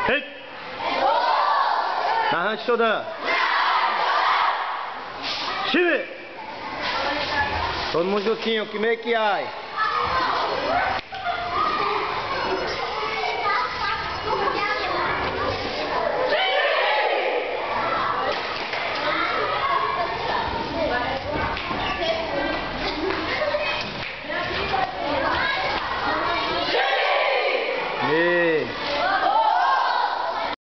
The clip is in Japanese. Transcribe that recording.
Hey! Na hand toda. Chile! Todo mundo juntinho, que meio que ai.